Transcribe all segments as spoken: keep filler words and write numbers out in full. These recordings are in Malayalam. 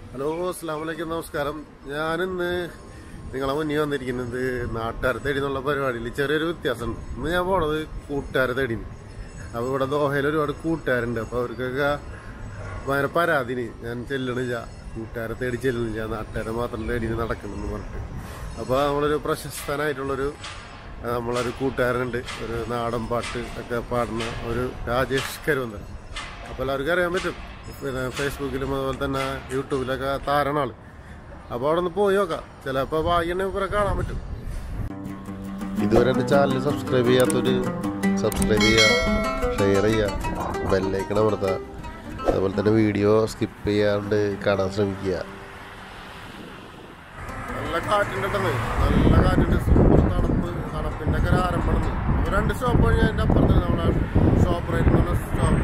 ഹലോ, അസ്സലാമു അലൈക്കും, നമസ്കാരം. ഞാനിന്ന് നിങ്ങളെ മുന്നിൽ വന്നിരിക്കുന്നത് നാട്ടുകാരെ തേടി എന്നുള്ള പരിപാടിയിൽ ചെറിയൊരു വ്യത്യാസം. ഇന്ന് ഞാൻ പോണത് കൂട്ടുകാരെ തേടിന്. അപ്പോൾ ഇവിടെ ദോഹയിൽ ഒരുപാട് കൂട്ടുകാരുണ്ട്. അപ്പോൾ അവർക്കൊക്കെ ഭയങ്കര പരാതിന് ഞാൻ ചെല്ലണില്ല, കൂട്ടുകാരെ തേടി ചെല്ലണില്ല, നാട്ടുകാരെ മാത്രം തേടി നടക്കണമെന്ന് പറഞ്ഞിട്ട്. അപ്പോൾ നമ്മളൊരു പ്രശസ്തനായിട്ടുള്ളൊരു നമ്മളൊരു കൂട്ടുകാരനുണ്ട്, ഒരു നാടൻ പാട്ട് ഒക്കെ പാടുന്ന ഒരു രാജേഷ് കരുവന്തര. അപ്പോൾ എല്ലാവർക്കും അറിയാൻ പറ്റും, പിന്നെ ഫേസ്ബുക്കിലും അതുപോലെ തന്നെ യൂട്യൂബിലൊക്കെ താരണാൾ. അപ്പോൾ അവിടെ ഒന്ന് പോയി നോക്കാം, ചിലപ്പോൾ ഭാഗ്യം ഇവരെ കാണാൻ പറ്റും. ഇതുവരെ എൻ്റെ ചാനൽ സബ്സ്ക്രൈബ് ചെയ്യാത്തൊരു സബ്സ്ക്രൈബ് ചെയ്യുക, ഷെയർ ചെയ്യുക, ബെല്ലൈക്കൺ അമർത്തുക. അതുപോലെ തന്നെ വീഡിയോ സ്കിപ്പ് ചെയ്യാണ്ട് കാണാൻ ശ്രമിക്കുക. നല്ല കാറ്റുണ്ടെന്ന്, നല്ല കാറ്റുണ്ട്, സൂപ്പർ തണുപ്പ്, തണുപ്പിൻ്റെ ഒക്കെ ഒരു ആരംഭം. രണ്ട് സ്റ്റോപ്പ് കഴിഞ്ഞാൽ അതിൻ്റെ അപ്പുറത്ത് നമ്മളെ shop rate stop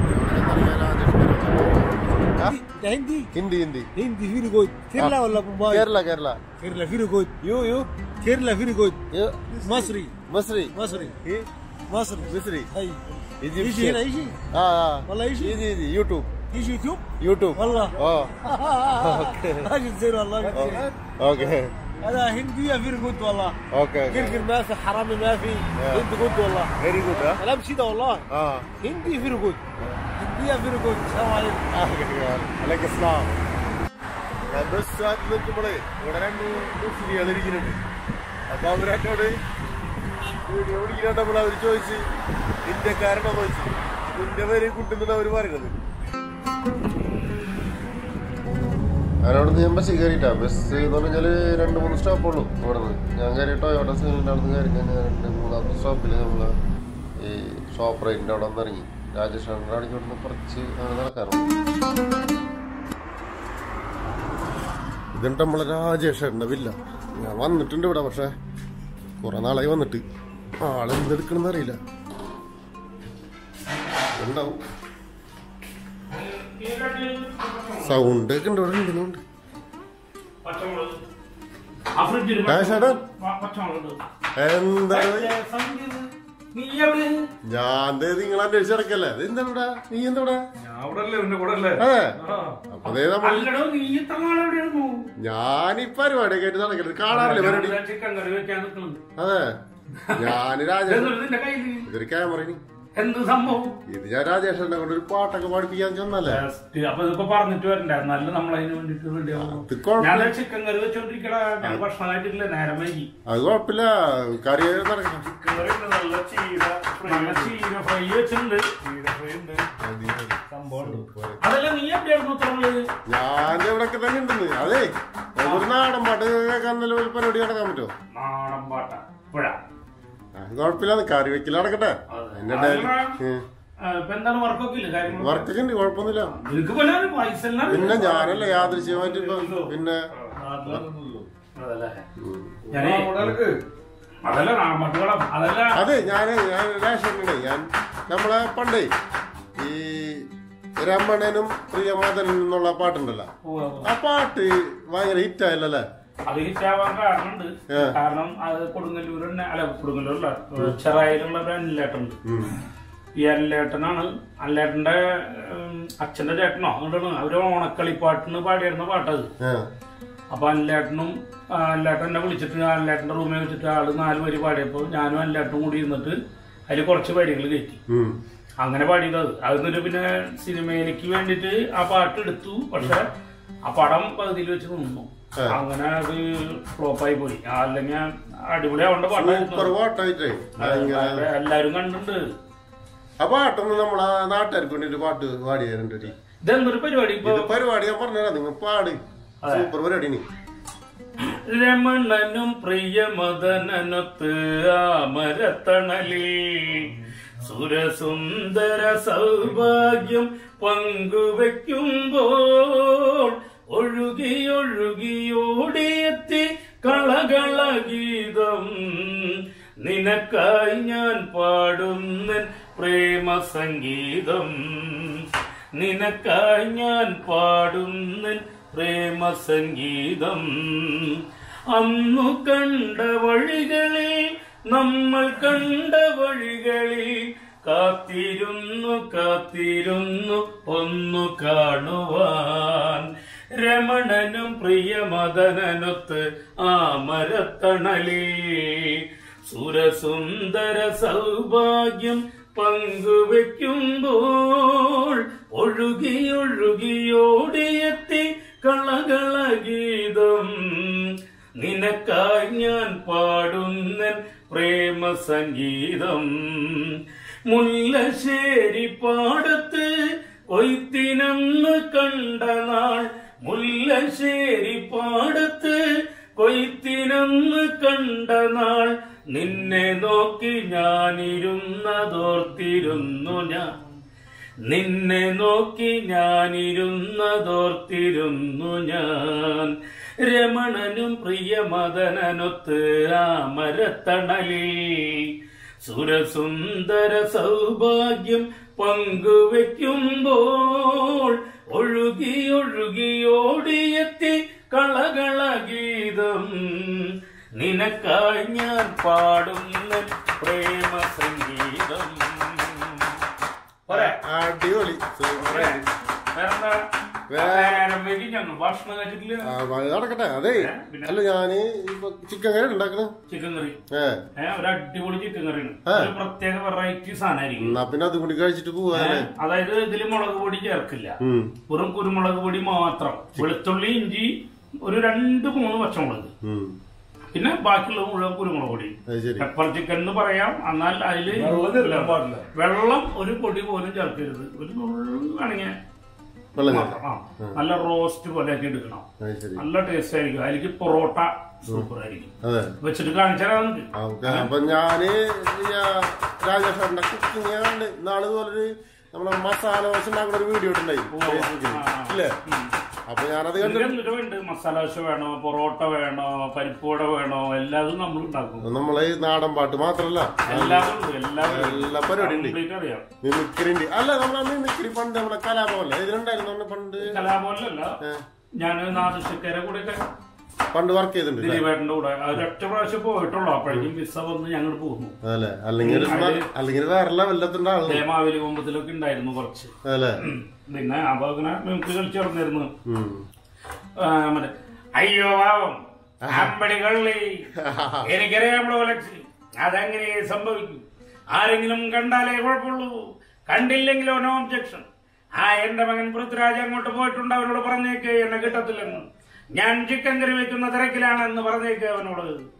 Hindi Hindi Hindi Hindi फिर कोई केरला वाला केरला केरला केरला फिर कोई यू यू केरला फिर कोई मसरी मसरी मसरी मसरी मसरी هاي يجي يجي هنا يجي اه اه والله يجي يجي يجي يوتيوب يجي يوتيوب يوتيوب والله اه اوكي هاي زين والله اوكي انا هنديه فير جود والله اوكي كركر ما في حرامي ما في هندي جود والله فيري جود ها كلام شيء والله اه هندي فير جود هنديه فير جود السلام عليكم عليكم السلام. ഞാൻ ബസ് സ്റ്റാൻഡിൽ നിൽക്കുമ്പോഴേ ഇവിടെ രണ്ട് മുസ്ലിങ്ങൾ ഇരിക്കുന്നുണ്ട്. അപ്പൊ അവരെന്നോട് വീഡിയോ പിടിക്കുന്നുണ്ടപ്പോൾ അവർ ചോദിച്ച് ഇന്ത്യക്കാരനോ ചോദിച്ചു. ഇന്ത്യ പേര് കുട്ടുന്നത് അവർ പറയുന്നത്. അതിനോട് ഞാൻ ബസ് കയറിയിട്ടാ. ബസ് എന്ന് പറഞ്ഞാൽ രണ്ട് മൂന്ന് സ്റ്റോപ്പുള്ളൂ ഇവിടെ നിന്ന്. ഞാൻ കയറിയിട്ടോ ഇവിടെ സിലിൻ്റെ അവിടെ നിന്ന് കയറി കഴിഞ്ഞാൽ രണ്ട് മൂന്നാമത്തെ സ്റ്റോപ്പിൽ നമ്മൾ ഈ ഷോപ്പ് റേറ്റിൻ്റെ അവിടെ നിന്ന് ഇറങ്ങി രാജേഷ് അവിടേക്ക് ഇവിടുന്ന് കുറച്ച് അങ്ങനെ നടക്കാറുണ്ട്. ഇതുണ്ട് നമ്മളെ രാജേഷേട്ടൻ്റെ വില്ല. ഞാൻ വന്നിട്ടുണ്ട് ഇവിടെ, പക്ഷെ കുറെ നാളായി വന്നിട്ട്. ആളെന്തെടുക്കണമെന്ന് അറിയില്ല. ഉണ്ടാവും സൗണ്ട് ഒക്കെ ഉണ്ട് ഇവിടെ. ഉണ്ടെന്നുണ്ട് എന്താ ഞാൻ നിങ്ങൾ അന്വേഷിച്ചിടക്കല്ലേ? അത് എന്താ ഇവിടെ? നീ എന്താ ഇവിടെ? അതെ, അപ്പൊ ഞാൻ ഈ പരിപാടിയൊക്കെ ആയിട്ട് നടക്കരുത്. കാണാറില്ലേ പരിപാടി? അതെ, ഞാൻ രാജേഷ്. ഇതൊരു ക്യാമറ. എന്ത് സംഭവം ഇത് ഞാൻ രാജേഷനെ കൊണ്ട് ഒരു പാട്ടൊക്കെ പഠിപ്പിക്കാൻ ചെന്നല്ലേ? അപ്പൊ ഇതൊക്കെ പറഞ്ഞിട്ട് വരണ്ടേ? നല്ല നമ്മളതിന് വേണ്ടിട്ട് ഞാൻ ചിക്കൻ കറി വെച്ചോണ്ടിരിക്കണ ഭക്ഷണമായിട്ടില്ല, നേരം വൈകി. അത് കുഴപ്പമില്ല, കറി നടക്കണം. ചിക്കൻ കറി ഉണ്ട്, നല്ല ചീര നല്ല ചീര ഫ്രൈ വെച്ചിട്ടുണ്ട്, ചീര ഫ്രൈ ഉണ്ട്, സംഭവം. അതല്ല, നീ എവിടെയായിരുന്നു ഉത്തരവുള്ളത്? ഞാൻ ഇവിടൊക്കെ തന്നെ ഉണ്ടെന്ന്. അതെ, ഒരു നാടൻ പാട്ട് കേൾക്കാൻ നല്ല പരിപാടി നടക്കാൻ പറ്റുമോ? നാടൻ പാട്ട പുഴ കുഴപ്പമില്ല, കറി വെക്കൽ നടക്കട്ടെ. എന്താണ് വർക്കൊക്കെ ഇല്ല? വർക്കൊക്കെ ഉണ്ട്, കുഴപ്പമൊന്നുമില്ല. പിന്നെ ഞാനല്ല യാദൃശ്യമായിട്ട് ഇപ്പൊ പിന്നെ അതെ ഞാൻ ഞാൻ രാഷ്ട്രീയ ഞാൻ നമ്മളെ പണ്ടേ ഈ രമണനും പ്രിയമദനും എന്നുള്ള പാട്ടുണ്ടല്ലോ, ആ പാട്ട് ഭയങ്കര ഹിറ്റായല്ലേ? അത് ഹിറ്റാവാൻ കാരണമുണ്ട്. കാരണം അത് കൊടുങ്ങല്ലൂർ തന്നെ, അല്ല കൊടുങ്ങല്ലൂരല്ല, ചെറായിലുള്ള ഒരു അനിലേട്ടുണ്ട്. ഈ അനിലേട്ടനാണ്, അനിലേട്ടന്റെ അച്ഛന്റെ ചേട്ടനോ അങ്ങോട്ടാണ് അവര് ഓണക്കളിപ്പാട്ടിന് പാടിയിരുന്ന പാട്ടത്. അപ്പൊ അനിലേട്ടനും അനിലേട്ടൻ എന്നെ വിളിച്ചിട്ട് അനിലേട്ടന്റെ റൂമിൽ വെച്ചിട്ട് ആള് നാല് വരി പാടിയപ്പോ ഞാനും അനിലേട്ടനും കൂടി ഇരുന്നിട്ട് അതിൽ കുറച്ച് വരികൾ കയറ്റി. അങ്ങനെ പാടിയത്. അതിന്നൊരു പിന്നെ സിനിമയിലേക്ക് വേണ്ടിട്ട് ആ പാട്ട് എടുത്തു. പക്ഷെ ആ പടം പകുതിയിൽ വെച്ച് നിന്നു. അങ്ങനെ അത് ഫ്ലോപ്പായി പോയി. അല്ലെങ്കിൽ അടിപൊളിയാവേണ്ട പാട്ടായിട്ട് എല്ലാരും കണ്ടിട്ടുണ്ട്. ആ പാട്ടൊന്ന് നമ്മളെ നാട്ടുകാർക്ക് വേണ്ടി പാട്ട് പാടിയാറുണ്ട്. ഇതെന്തൊരു പരിപാടി? പരിപാടി ഞാൻ പറഞ്ഞാ നിങ്ങൾ പാട്. സൂപ്പർ പരിപാടി. രമണനും പ്രിയമദനൊത്ത് അമരത്തണലിൽ സുരസുന്ദര സൗഭാഗ്യം പങ്കുവെക്കുമ്പോൾ ഒഴുകി ഒഴുകിയോടിയെത്തി കളകള ഗീതം നിനക്കായി ഞാൻ പാടുന്ന പ്രേമ സംഗീതം, നിനക്കായി ഞാൻ പാടുന്ന പ്രേമ സംഗീതം. അന്നു കണ്ട വഴികളിൽ നമ്മൾ കണ്ട വഴികളിൽ കാത്തിരുന്നു കാത്തിരുന്നു ഒന്നു കാണുവാൻ രമണനും പ്രിയമദനനൊത്ത് ആ മരത്തണലേ സുരസുന്ദര സൗഭാഗ്യം പങ്കുവെക്കുമ്പോൾ ഒഴുകി ഒഴുകിയോടിയെത്തി കളകളഗീതം നിനക്കായി ഞാൻ പാടുന്ന പ്രേമ സംഗീതം മുല്ലശ്ശേരി പാടത്ത് കൊയ്ത്തിനന്ന് കണ്ട നാൾ മുല്ലശ്ശേരി പാടത്ത് കൊയ്ത്തിനന്ന് കണ്ട നാൾ നിന്നെ നോക്കി ഞാനിരുന്നതോർത്തിരുന്നു ഞാൻ നിന്നെ നോക്കി ഞാനിരുന്നതോർത്തിരുന്നു ഞാൻ രമണനും പ്രിയമദനനൊത്ത് ആ മരത്തണലിൽ സുരസുന്ദര സൗഭാഗ്യം പങ്കുവെക്കുമ്പോൾ ഒഴുകി ഒഴുകിയോടിയെത്തി കളകളഗീതം നിനക്കായി ഞാൻ പാടുന്ന പ്രേമ സംഗീതം. അടിപൊളി. ഭക്ഷണം കഴിച്ചിട്ടില്ല നടക്കട്ടെ. അതെ, അല്ല ഞാന് ചിക്കൻ കറി ഉണ്ടാക്കണം. ചിക്കൻ കറി ഒരു അടിപൊളി ചിക്കൻ കറിയാണ്. പ്രത്യേക വെറൈറ്റി സാധനമായിരിക്കും. എന്നാ പിന്നെ അതും കൂടി കഴിച്ചിട്ട് പോവാ. അതായത് ഇതില് മുളക് പൊടി ചേർക്കില്ല, വെറും കുരുമുളക് പൊടി മാത്രം. വെളുത്തുള്ളി, ഇഞ്ചി, ഒരു രണ്ട് മൂന്ന് പച്ചമുളക്, പിന്നെ ബാക്കിയുള്ള മുഴുവൻ കുരുമുളക് പൊടി. പെപ്പർ ചിക്കൻ എന്ന് പറയാം. എന്നാൽ അതില് വെള്ളം ഒരു പൊടി പോലും ചേർക്കരുത്. ഒരു നുള്ളാണെങ്കിൽ നല്ല റോസ്റ്റ് പോലെ ആക്കി എടുക്കണം. നല്ല ടേസ്റ്റ് ആയിരിക്കും. അതിലേക്ക് പൊറോട്ട സൂപ്പർ ആയിരിക്കും. വെച്ചിട്ട് കാണിച്ചാൽ അപ്പൊ ഞാന് രാജേഷ് കുക്കിംഗ് കണ്ട് നാളെ പോലെ നമ്മളെ മസാല ദോശ ഉണ്ടാക്കുന്ന ഒരു വീഡിയോ ഉണ്ടായി ഇല്ലേ? അപ്പൊ ഞാനത് കണ്ടിട്ടുണ്ട്. മസാല ദോശ വേണോ, പൊറോട്ട വേണോ, പരിപ്പുവട വേണോ, എല്ലാതും നമ്മൾ ഉണ്ടാക്കും. നമ്മളെ നാടൻ പാട്ട് മാത്രല്ല എല്ലാ പരിപാടി ഉണ്ട്. മിമിക്രി ഉണ്ട്. അല്ല നമ്മളെ മിമിക്രി പണ്ട് നമ്മുടെ കലാഭവല്ലേ ഇതിലുണ്ടായിരുന്നു. പണ്ട് കലാഭവനിലല്ല, ഞാൻ നാദൃശ്യക്കാരെ കൂടെ പണ്ട് വർക്ക് ചെയ്തിട്ടുണ്ട്. ദിലീപേട്ടന്റെ കൂടെ ഒരൊറ്റ പ്രാവശ്യം പോയിട്ടുള്ളൂ. അപ്പോഴേക്കും വിസ വന്ന് ഞങ്ങൾ പോകുന്നു. അല്ലെ? അല്ലെങ്കിൽ അല്ലെങ്കിൽ വേറെ ലെവലത്തിന്റെ ആള് മാവേലി കൊമ്പത്തിലൊക്കെ ഉണ്ടായിരുന്നു കുറച്ച്. അല്ലെ? പിന്നെ അപ്പൊ അങ്ങനെ മിമിക്രി കളിച്ചു നടന്നിരുന്നു. മറ്റേ അയ്യോ പാവം അമ്പടി കള്ളി എനിക്കറിയാമോ ലക്ഷ്മി, അതെങ്ങനെ സംഭവിക്കും? ആരെങ്കിലും കണ്ടാലേ കുഴപ്പമുള്ളൂ, കണ്ടില്ലെങ്കിലോ നോ ഒബ്ജക്ഷൻ. ആ എന്റെ മകൻ പൃഥ്വിരാജ് അങ്ങോട്ട് പോയിട്ടുണ്ട്, അവനോട് പറഞ്ഞേക്ക് എന്നെ കിട്ടത്തില്ലെന്ന്. ഞാൻ ചിക്കൻ കറി വെക്കുന്ന തിരക്കിലാണെന്ന് പറഞ്ഞേക്ക് അവനോട്.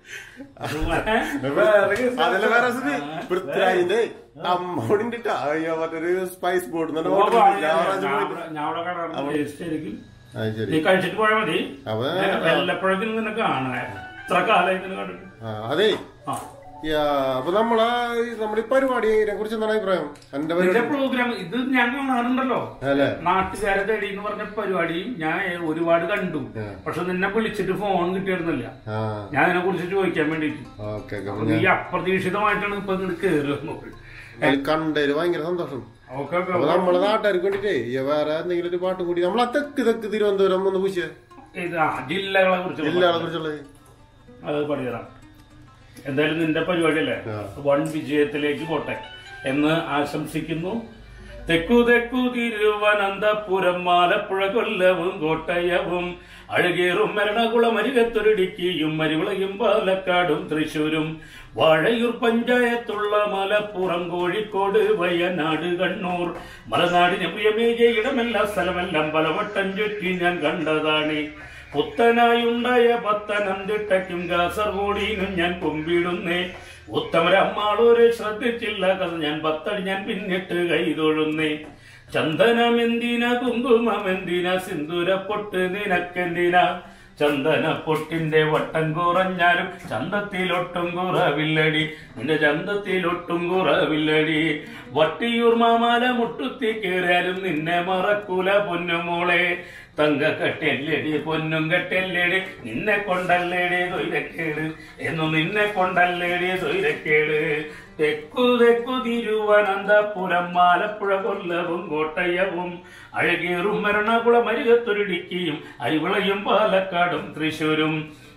അതല്ല വേറെ പൃഥ്വിരാജിന്റെ അമ്മോടിന്റെ മറ്റൊരു സ്പൈസ് ബോർഡ് ഞാൻ അവിടെ കണ്ടായിരിക്കും. നീ കഴിച്ചിട്ട് പോയാൽ മതി. വല്ലപ്പോഴേക്കും നിന്നെ കാണാൻ എത്ര കാലമായിട്ട് കണ്ടിട്ട്. അതെ. അപ്പൊ നമ്മളെ നമ്മുടെ ഈ പരിപാടിയെ കുറിച്ച് എന്താണ് അഭിപ്രായം? എന്റെ പ്രോഗ്രാം ഇത് ഞാൻ കാണാറുണ്ടല്ലോ, നാട്ടുകാരെ തേടി എന്ന് പറഞ്ഞ പരിപാടി ഞാൻ ഒരുപാട് കണ്ടു. പക്ഷെ നിന്നെ വിളിച്ചിട്ട് ഫോൺ കിട്ടിയിരുന്നില്ല. ഞാൻ അതിനെ കുറിച്ച് ചോദിക്കാൻ വേണ്ടിട്ട് ഈ അപ്രതീക്ഷിതമായിട്ടാണ് ഇപ്പൊ കേറുന്നത്. കണ്ടതില് ഭയങ്കര സന്തോഷം. നമ്മളെ നാട്ടുകാർക്ക് വേണ്ടിട്ടേ വേറെ എന്തെങ്കിലും ഒരു പാട്ട് കൂടി നമ്മളെ തെക്ക് തെക്ക് തിരുവനന്തപുരം ഒന്ന് പൂശിയ ജില്ലകളെ കുറിച്ച് ജില്ലകളെ കുറിച്ചുള്ളത് അത് പറഞ്ഞുതരാം. എന്തായാലും നിന്റെ പരിപാടിയല്ലേ, വൺ വിജയത്തിലേക്ക് പോട്ടെ എന്ന് ആശംസിക്കുന്നു. തെക്കു തെക്കു തിരുവനന്തപുരം, ആലപ്പുഴ, കൊല്ലവും കോട്ടയവും, അഴകേറും എറണാകുളം, അരികത്തൊരിടുക്കിയും, മരിവിളയും പാലക്കാടും തൃശൂരും, വാഴയൂർ പഞ്ചായത്തുള്ള മലപ്പുറം, കോഴിക്കോട്, വയനാട്, കണ്ണൂർ, മലനാടിന് പ്രിയമേകിയ ഇടമെല്ലാം സ്ഥലമെല്ലാം പലവട്ടം ചുറ്റി ഞാൻ കണ്ടതാണ്. പുത്തനായുണ്ടായ പത്തനംതിട്ടയ്ക്കും കാസർഗോഡിനും ഞാൻ കുമ്പിടുന്നേ. ഉത്തമരമ്മാളൂരെ ശ്രദ്ധിച്ചില്ല കഥ ഞാൻ പത്തടി ഞാൻ പിന്നിട്ട് കൈതൊഴുന്നേ. ചന്ദനമെന്തിന, കുങ്കുമമെന്തിന, സിന്ദൂര പൊട്ട് നിനക്കെന്തിന? ചന്ദന പൊട്ടിന്റെ വട്ടം കുറഞ്ഞാലും ചന്തത്തിലൊട്ടും കുറവില്ലടി, നിന്റെ ചന്തത്തിലൊട്ടും കുറവില്ലടി. വട്ടിയൂർ മാമാല മുട്ടുത്തി കയറിയാലും നിന്നെ മറക്കൂല പൊന്നുമോളെ. തങ്ക കെട്ടല്ലേടി പൊന്നും കെട്ടല്ലേടി, നിന്നെ കൊണ്ടല്ലേടി തൊയിരക്കേട് എന്നു നിന്നെ കൊണ്ടല്ലേടി തൊയിരക്കേട്. തെക്കു തെക്കു തിരുവനന്തപുരം, ആലപ്പുഴ, കൊല്ലവും കോട്ടയവും, അഴകേറും എറണാകുളം, അരികത്തൊരിടുക്കിയും, അരിവിളയും പാലക്കാടും തൃശൂരും,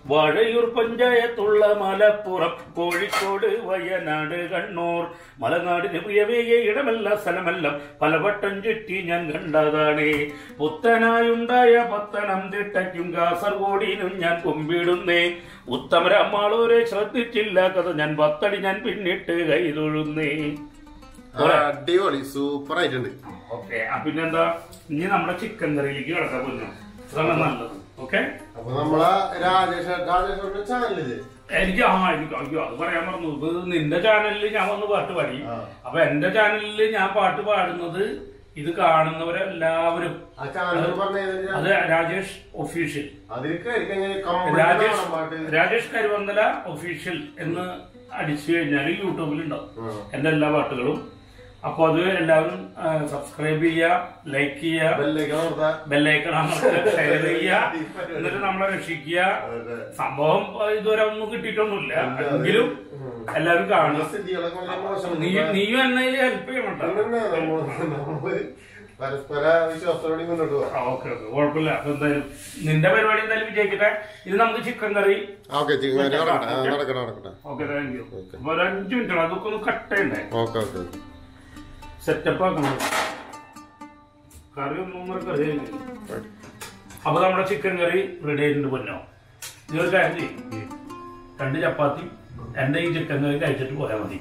വാഴയൂർ പഞ്ചായത്തുള്ള മലപ്പുറം കോഴിക്കോട് വയനാട് കണ്ണൂർ മലനാടിന് പ്രിയമേയ ഇടമല്ല സ്ഥലമല്ല പലവട്ടം ചുറ്റി ഞാൻ കണ്ടതാണ്. പുത്തനായുണ്ടായ പത്തനംതിട്ടയ്ക്കും കാസർഗോഡിനും ഞാൻ കുമ്പിടുന്നേ. ഉത്തമരമ്മാളൂരെ ശ്രദ്ധിച്ചില്ല കഥ ഞാൻ പത്തടി ഞാൻ പിന്നിട്ട് കൈതൊഴുന്നേ. അടിപൊളി, സൂപ്പർ ആയിട്ടുണ്ട്. ഓക്കെ, പിന്നെന്താ ഇനി നമ്മുടെ ചിക്കൻ കറിയിലേക്ക് കിടക്കാൻ പോന്നു. അതാണ് നല്ലത്. ഓക്കെ, അപ്പൊ നമ്മളെ രാജേഷ് രാജേഷ് ചാനലില്ലേ എനിക്ക് ആ എനിക്ക് അയ്യോ അത് പറയാൻ പറഞ്ഞു. ഇത് നിന്റെ ചാനലിൽ ഞാൻ വന്ന് പാട്ട് പാടി. അപ്പൊ എന്റെ ചാനലിൽ ഞാൻ പാട്ട് പാടുന്നത് ഇത് കാണുന്നവരെല്ലാവരും അത് രാജേഷ് ഒഫീഷ്യൽ, രാജേഷ് രാജേഷ് കരുവന്തല ഒഫീഷ്യൽ എന്ന് അടിച്ചു കഴിഞ്ഞാൽ യൂട്യൂബിലുണ്ടാവും എന്റെ എല്ലാ പാട്ടുകളും. അപ്പൊ അത് എല്ലാവരും സബ്സ്ക്രൈബ് ചെയ്യുക, ലൈക്ക് ചെയ്യുക, ബെല്ലൈക്കൺ ഷെയർ ചെയ്യുക, എന്നിട്ട് നമ്മളെ രക്ഷിക്കുക. സംഭവം ഇതുവരെ ഒന്നും കിട്ടിയിട്ടൊന്നുമില്ല, എങ്കിലും എല്ലാവരും കാണുക. നീ നീയും എന്നെ ഹെൽപ്പ് ചെയ്യണം. പരസ്പര വിശ്വാസത്തോടെ മുന്നോട്ട് പോകാം. ഓക്കെ ഓക്കെ, കുഴപ്പമില്ല. അപ്പൊ എന്തായാലും നിന്റെ പരിപാടി എന്തായാലും വിജയിക്കട്ടെ. ഇത് നമുക്ക് chicken curry. Okay, chicken curry നടക്കട്ടെ നടക്കട്ടെ. Okay, thank you. അപ്പൊ ഒരു അഞ്ചു മിനിറ്റ് അതൊക്കെ ഒന്ന് കട്ട് ചെയ്യണ്ടേ? ഓക്കെ ഓക്കെ, സെറ്റപ്പ് ആക്കണം. കറി ഒന്നും കറി ആയിരിക്കും. അപ്പൊ നമ്മുടെ ചിക്കൻ കറി റെഡി ആയിട്ടുണ്ട്. പൊന്നോ, ഇതൊരു കാര്യം ചെയ്യും, രണ്ട് ചപ്പാത്തി എന്റെ ഈ ചിക്കൻ കറി കഴിച്ചിട്ട് പോയാൽ മതി.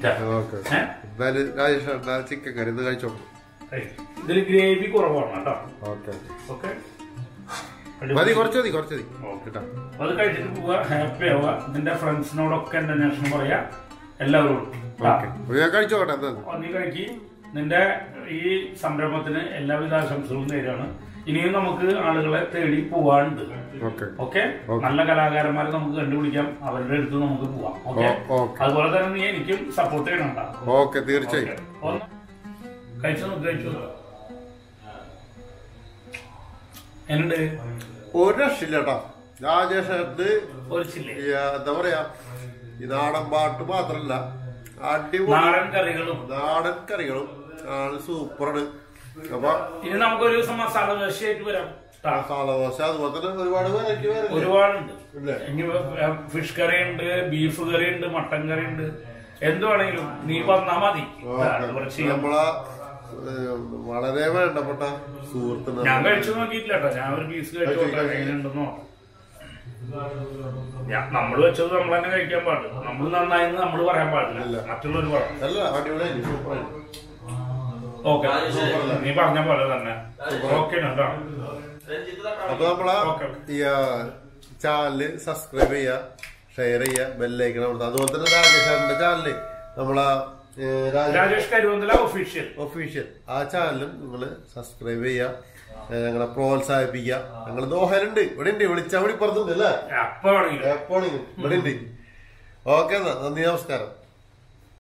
ചിക്കൻ കറി ഇത് കഴിച്ചോ. ഇതിൽ ഗ്രേവി കുറവാണ് കേട്ടോ. ഓക്കെ ഓക്കെ, മതി, കുറച്ച് മതി കുറച്ച് മതി. അത് കഴിച്ചിട്ട് പോവുക, ഹാപ്പി ആവുക. നിന്റെ ഫ്രണ്ട്സിനോടൊക്കെ എന്റെ അന്വേഷണം പറയാ, എല്ലാവരോടും. കഴിച്ചോട്ടെ, നീ കഴിക്കി. നിന്റെ ഈ സംരംഭത്തിന് എല്ലാവിധ ആശംസകളും നേരാണ്. ഇനിയും നമുക്ക് ആളുകളെ തേടി പോവാണ്ട്. ഓക്കെ, നല്ല കലാകാരന്മാരെ നമുക്ക് കണ്ടുപിടിക്കാം, അവരുടെ അടുത്ത് നമുക്ക് പോവാം. ഓക്കെ, അതുപോലെ തന്നെ നീ എനിക്കും സപ്പോർട്ട് ചെയ്യണണ്ട. ഓക്കെ, തീർച്ചയായും. കഴിച്ചു നോക്ക്, കഴിച്ചു എന്നുണ്ട്. ഒരു രക്ഷയില്ല കേട്ടോ രാജേഷ്. എന്താ പറയാ, ഈ നാടൻ പാട്ട് മാത്രല്ല, അടിപൊളി നാടൻ കറികളും നാടൻ കറികളും ആണ് സൂപ്പറാണ്. അപ്പൊ ഇനി നമുക്കൊരു ദിവസം മസാല ദോശയായിട്ട് വരാം. മസാല ദോശ അതുപോലെ തന്നെ ഒരുപാട് വെറൈറ്റി ഒരുപാടുണ്ട്. ഇനി ഫിഷ് കറി ഉണ്ട്, ബീഫ് കറി ഉണ്ട്, മട്ടൻ കറി ഉണ്ട്, എന്ത് വേണമെങ്കിലും നീ വന്നാ മതി. നമ്മളെ വളരെ വേണ്ടപ്പെട്ട സുഹൃത്ത് ഞാൻ കഴിച്ചു നോക്കിയിട്ടില്ല കേട്ടോ. ഞാൻ ഒരു പീസ് കഴിച്ചു എങ്ങനെയുണ്ടെന്നോ. നമ്മള് വെച്ചത് നമ്മൾ തന്നെ കഴിക്കാൻ പാടില്ല. നമ്മൾ നന്നായെന്ന് നമ്മൾ പറയാൻ പാടില്ല, മറ്റുള്ളവർ പറയാം. ഓക്കെ, നീ പറഞ്ഞ പോലെ തന്നെ. ഓക്കെ കേട്ടോ. അപ്പൊ നമ്മളെ ഈ ചാനല് സബ്സ്ക്രൈബ് ചെയ്യുക, ഷെയർ ചെയ്യുക, ബെല്ലൈക്കണം. അതുപോലെ തന്നെ രാജേഷ് ചാനല് നമ്മളെ രാജേഷ് കരുവന്തല ഒഫീഷ്യൽ ഒഫീഷ്യൽ ആ ചാനലും നിങ്ങൾ സബ്സ്ക്രൈബ് ചെയ്യുക, ഞങ്ങളെ പ്രോത്സാഹിപ്പിക്കുക. ഞങ്ങൾ ദോഹലുണ്ട്, ഇവിടെ ഉണ്ട്, വിളിച്ചാൽ ഇവിടെ പുറത്തുണ്ട് അല്ലേ, എപ്പോഴാണെങ്കിലും എപ്പോഴെങ്കിലും ഇവിടെ ഉണ്ട്. ഓക്കെ, എന്നാ നന്ദി, നമസ്കാരം.